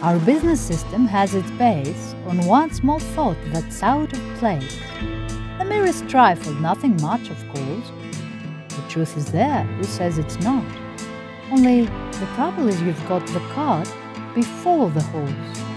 Our business system has its base on one small thought that's out of place. The merest trifle, nothing much, of course. The truth is there, who says it's not? Only the trouble is you've got the cart before the horse.